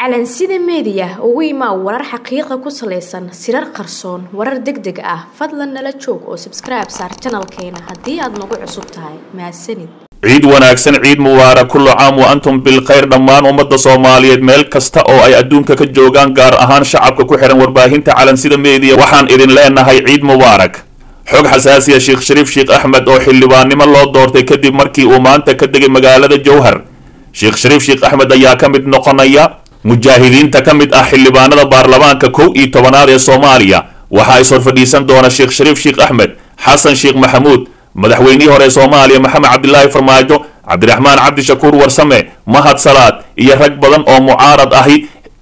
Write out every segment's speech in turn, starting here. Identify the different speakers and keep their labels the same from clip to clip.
Speaker 1: calansida media ugu imaa warar xaqiiqo ku saleysan sirar qarsoon warar degdeg ah fadlan nala joog oo subscribe saar channelkeena hadii aad nagu cusub tahay mahadsanid
Speaker 2: ciid wanaagsan ciid mubaarak kullu caam wa antum bil khayr dhammaan ummadda Soomaaliyeed meel kasta oo ay adduunka ka joogaan gaar ahaan shacabka ku xiran warbaahinta calansida media waxaan idin leenahay ciid mubaarak xog xasaasiya Sheekh Shariif Sheekh Ahmed oo xildhibaannimo loo doortay kadib markii uu maanta ka degay magaalada Jowhar Sheekh Shariif Sheekh Ahmed ayaa ka mid noqonaya mujaahidiinta ka mid ah xildhibaanada baarlamaanka 11aad ee Soomaaliya waxa ay soo fadhiisan doona Sheekh Shariif Sheekh Ahmed Xasan Sheekh Maxamuud madaxweynihii hore Soomaaliya Maxamed Cabdullaahi Farmaajo Cabdiraxmaan Cabdi Shakuur Warsame Mahad Salaad iyo rag badan oo mucaarad ahi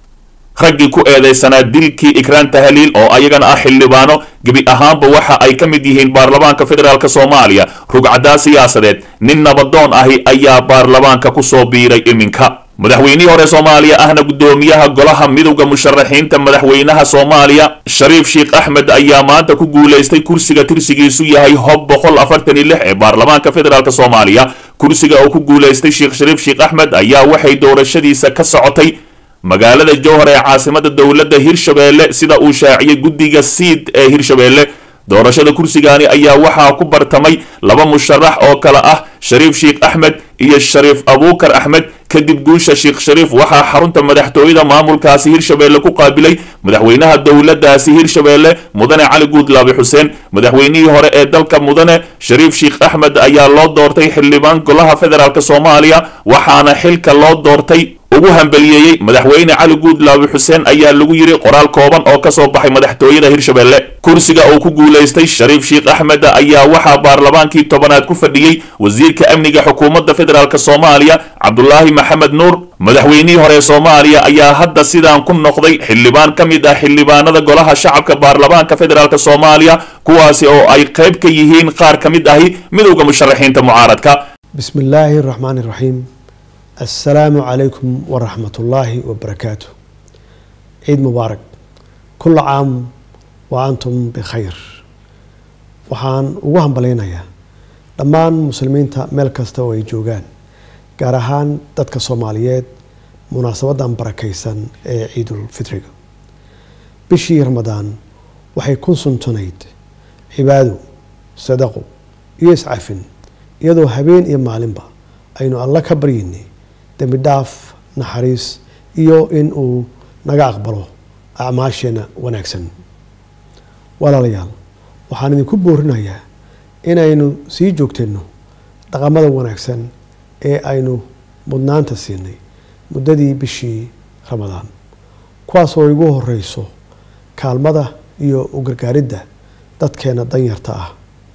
Speaker 2: raggi ku eedeysanaa dilkii Ikraan Tahliil oo ayagana ah xildhibaano gabi ahaanba waxa ay ka mid yihiin baarlamaanka federaalka Soomaaliya rugcada siyaasadeed nin nabadoon ahi ayaa baarlamaanka ku soo biiray iminka madaxweynihii hore Soomaaliya ahna gudoomiyaha golaha midowga musharaxiinta madaxweynaha Soomaaliya Shariif Sheekh Ahmed ayaa maanta ku guuleystay kursiga tirsigiisu yahay hob 146 ee baarlamaanka federaalka Soomaaliya kursiga uu ku guuleystay Sheekh Shariif Sheekh Ahmed ayaa waxay doorashadiisa ka socotay magaalada Jowhar ee caasimada dawladda Hirshabeelle sida uu shaaciyay guddiga Siid ee Hirshabeelle doorashada kursigaani ayaa waxa ku bartamay laba musharax oo kala ah Shariif Sheekh Ahmed iyo Shariif Abuukar Ahmed kadib guusha Sheekh Shariif waxa xarunta madaxtooyada maamulkaasi Hirshabeelle ku qaabilay madaxweynaha dawladdaasi Hirshabeelle Mudane Cali Guudlaabe Xuseen madaxweynihii hore ee dalka Mudane Shariif Sheekh Ahmed ayaa loo doortay xildhibaan golaha federaalka Soomaaliya waxaana xilka loo doortay ugu hambaliyeeyay madaxweyne Cali Guudlaabe Xuseen ayaa lagu yiri qoraal kooban oo ka soo baxay madaxtooyada Hirshabeelle kursiga uu ku guuleystay Shariif Sheekh Ahmed ayaa waxa baarlamaankii 10aad ku fadhiyay wasiirka amniga xukuumadda federaalka Soomaaliya Cabdullaahi Maxamed Nuur madaxweynihii hore Soomaaliya ayaa hadda sidaan ku noqday xildhibaan ka mid ah xildhibaanada golaha shacabka baarlamaanka federaalka Soomaaliya kuwaasi oo ay qayb ka yihiin qaar ka mid ah midowga musharaxiinta mucaaradka
Speaker 3: bismillaahir rahmaanir rahiim السلام عليكم ورحمة الله وبركاته عيد مبارك كل عام وأنتم بخير وحان وهم بلينايا دمان مسلمين تا ملكستا ويجوغان قارهان دادك صوماليات مناسبة بركيسان عيد الفطر بشي رمضان وحي كون سنتونيد عبادو صدقو يسعفن يدو هبين يمالنبا أينو الله كبريني dambi dhaaf naxariis iyo in uu naga aqbalo acmaasheena wanaagsan walaalayaal waxaan idinku boorinayaa inaynu sii joogteenno dhaqamada wanaagsan ee aynu mudnaanta siinay muddadii bishii Ramadaan kuwaas oo ugu horeyso kaalmada iyo u gargaaridda dadkeena danyarta ah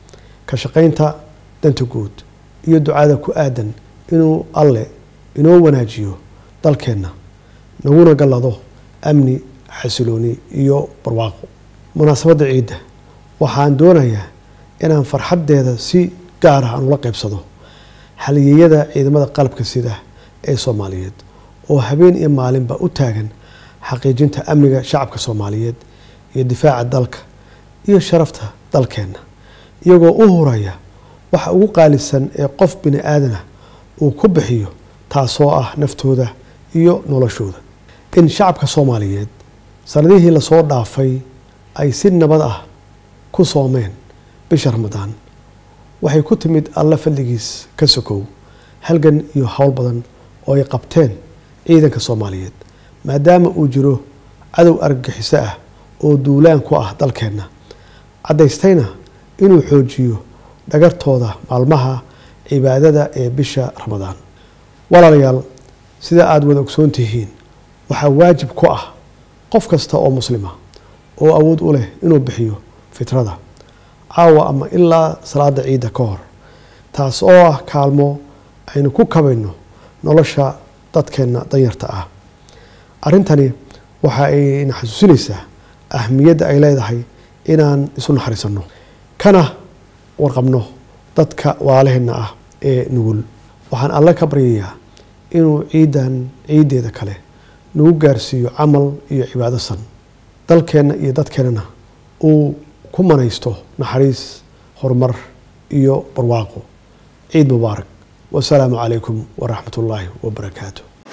Speaker 3: ka shaqaynta danta guud iyo ducada ku aadan inuu alle inoo wanaajiyo dalkeena naguna galado amni xasilooni iyo barwaaqo munaasabada ciida waxaan doonayaa inaan farxadeeda si gaar ah ula qaybsado halyeeyada ciidamada qalabka sida ee Soomaaliyeed oo habeen iyo maalinba u taagan xaqiijinta amniga shacabka Soomaaliyeed iyo difaaca dalka iyo sharafta dalkeena iyagoo u horaya waxa ugu qaalisan ee qof bini aadan uu ku bixiyo taasoo ah naftooda iyo noloshooda in shacabka Soomaaliyeed sanadihii la soo dhaafay ay si nabad ah ku soomeen bisha Ramadaan waxay ku timid alla fadligiis ka sokow halgan iyo hawl badan oo ay qabteen ciidanka Soomaaliyeed maadaama uu jiro cadow argagixiso ah oo duulaan ku ah dalkeena cadaystayna inuu xoojiyo dhagartooda maalmaha cibaadada ee bisha Ramadaan walaalayaal sida aad wada ogsoon tihiin waxa waajib ku ah qof kasta oo muslima oo awood u leh inuu bixiyo fitrada caawa ama ilaa salaada ciida ka hor taas oo ah kaalmo aynu ku kabayno nolosha dadkeena danyarta ah arintani waxa ay xasuusinaysaa ahmiyadda ay leedahay inaan isu naxariisano kana warqabno dadka walaalaheena ah ee nugul waxaan alla ka baryayaa inuu ciideeda kale nagu gaarsiiyo camal iyo cibaado san dalkeena iyo dadkeena uu ku manaysto naxariis horumar iyo barwaaqo ciid mubaarak wassalaamu calaykum waraxmatullaahi wabarakaatuh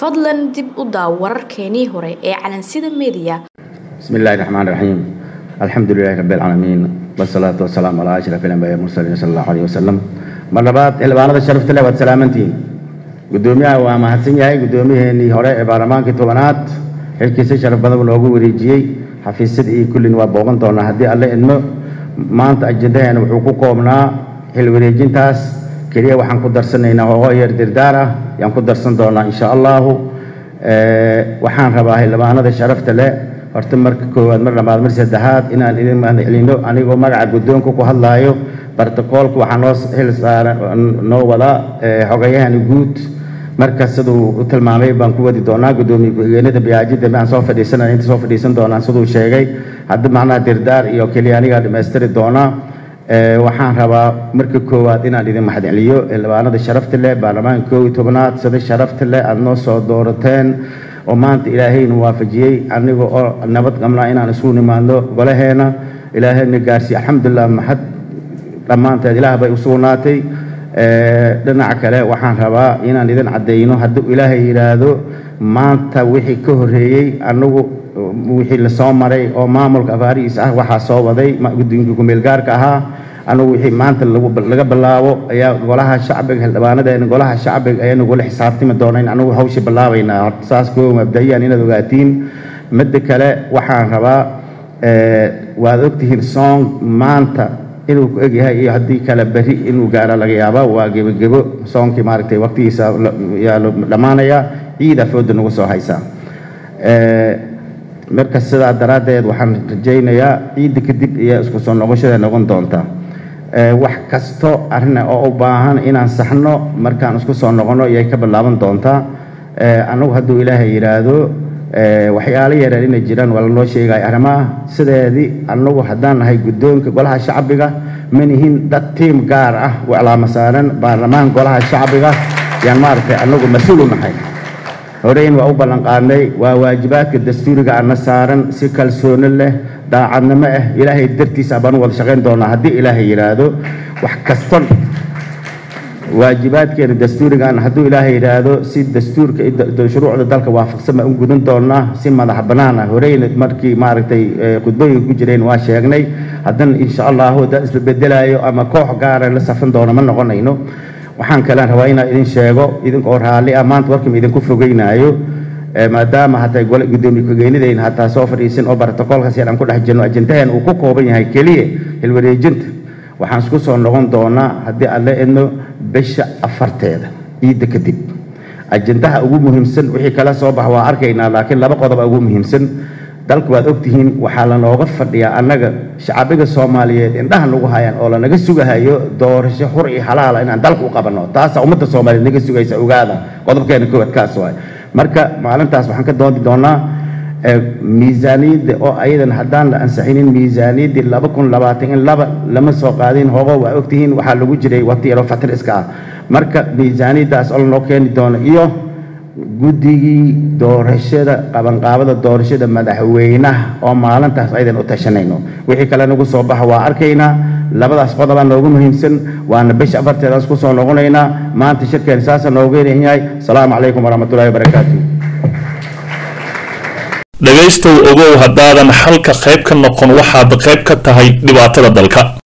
Speaker 1: fadlan dib u daaw wararkeenii hore ee calansida media.
Speaker 4: Bismillahir Rahmanir Rahim. Alhamdulillahi Rabbil Alamin. Wassalatu wassalamu ala ashrafil anbiya'i wal mursalin sallallahu alayhi wasallam. Marlabaad ilmaanada sharafta leh waad salaamantiin. Gudoomiyaha waa mahadsan yahay gudoomiyaheenii hore ee baarlamaankii 10aad xilkiisa sharaf badan loogu wareejiyay xafiisadii kullin waa booqan doonaa haddii alle idmo maanta ajendaheena wuxuu ku koobnaa xil wareejintaas kaliya waxaan ku darsanaynaa hoogo yar dirdaar ah yaan ku darsan doonaa insha Allah waxaan rabaa ilmaanada sharafta leh horta marka koowaad mar labaad mar saddexaad inaan idin mahadcelino anigoo magaca gudoonka ku hadlaayo bartakoolka waxaa noo xil saaran noo wada xogayahan guud marka sidoo uu tilmaamay baan ku wadi doonaa gudoomiye ku-xigeenada biyaajida aan soo fadhiisanay inta soo fadhiisan doonaa sidoo sheegay hadda macnaha dirdaar iyo kaliya aniga dhameystiri doonaa waxaan rabaa marka koowaad inaan idin mahadceliyo ilmaanada sharafta leh baarlamaanka 11aad sida sharafta leh aad noo soo doorateen oo maanta ilaahayna waafajiyay aniga oo nabad qabnaa inaan isku nimaadno golaheena ilaahayna gaarsiiyo alxamdulillah mahad dhammaanteed ilaah bay u sugnaatay dhinaca kale waxaan rabaa inaan idin cadeyno hadduu ilaahay yiraahdo maanta wixii ka horeeyay anagu wixii la soo maray oo maamulka afaariis ah waxa soo waday guddiga ku meel gaarka ahaa anagu wixii maanta laga bilaabo ayaa golaha shacbiga xildhibaanadeena golaha shacbiga ayaa nagu la xisaabtami doonaa in anagu hawsha bilaabayna saas koo mabda'iyaan inaad ogaatiin mid kale waxaan rabaa waad ogtihiin song maanta inuu ku egyahay iyo haddii kale bari inuu gaaro laga yaaba waa gebagebo soonkii maaragtay waqtigiisa yaa dhammaanaya ciida fooda nagu soo haysaa marka sidaa daraaddeed waxaan rajaynayaa ciidda kadib iyo isku soo noqoshada noqon doonta wax kasto arrin oo u baahan inaan saxno markaan isku soo noqono ayay ka bilaaban doontaa anagu hadduu ilaahay yiraahdo waxyaalo yaryar inay jiraan waa lanoo sheegay arrimaha sideedii anagu haddaan nahay guddoonka golaha shacbiga manihin dad tiim gaar ah oo calaama saaran baarlamaan golaha shacbiga yaan maaragtay anagu mas-uul u nahay horeyn waa u ballan qaadnay waa waajibaadka dastuuriga ana saaran si kalsooni leh daacadnimo ah ilaahay dartiisa baan wada shaqayn doonaa haddii ilaahay yiraahdo wax kasta waajibaadkeena dastuurigan hadduu ilaahay yiraahdo si dastuurka shuruucda dalka waafaqsan ma u gudan doonaa si madax bannaan ah horeyna markii maaragtay khudbooyinka ku jireen waa sheegnay haddana insha Allah dad isbedelayo ama koox gaar ah la safan doono ma noqonayno waxaan kale rabaa inaan idin sheego idinkoo raalli ah maanta warkii idinku fogeynaayo maadaama haday gudoomiye ku-xigeenadayna hataa soo fadhiisan oo bartakoolkaas aan ku dhex jirno ajendahan uu ku kooban yahay kaliya xil wareejinta waxaan isku soo noqon doonaa haddii alle idno bisha 4teeda ciida kadib ajendaha ugu muhiimsan wixii kala soo bax waa arkaynaa laakiin laba qodob ugu muhiimsan dalku waad ogtihiin waxaa la nooga fadhiyaa annaga shacbiga Soomaaliyeed indhaha lagu hayaan oo la naga sugahayo doorasho xur iyo xalaal inaan dalku u qabanno taas ummadda Soomaaliyeed naga sugaysa ogaada qodobkeena koowaad kaas waay marka maalintaas waxaan ka doodi doonaa miisaaniyadda oo ayadan haddaan la ansixinin miisaaniyaddii 2022 lama soo qaadin hoogo waa ogtihiin waxaa lagu jiray waqti yaro fatir iska ah marka miisaaniyaddaas oo noo keeni doono iyo guddigii doorashada qabanqaabada doorashada madaxweynaha oo maalintaas aydan u tashanayno wixii kale nagu soo baxa waa arkaynaa labadaas qodob aan noogu muhiimsan waana bisha 4teeda isku soo noqonaynaa maanta shirkeen saasa noogu yeeyahay salaamu calaykum waraxmatullaahi wabarakaatuh
Speaker 2: dhagaystow ogow haddaadan xalka qayb ka noqon waxaad qayb ka tahay dhibaatada dalka